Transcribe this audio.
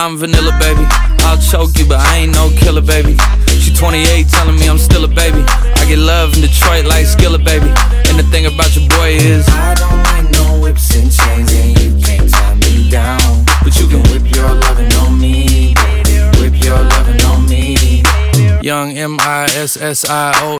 I'm vanilla, baby. I'll choke you, but I ain't no killer, baby. She 28, telling me I'm still a baby. I get love in Detroit like Skillet, baby. And the thing about your boy is I don't like no whips and chains, and you can't tie me down. But you can whip your lovin' on me, baby. Whip your lovin' on me. Young MISSIO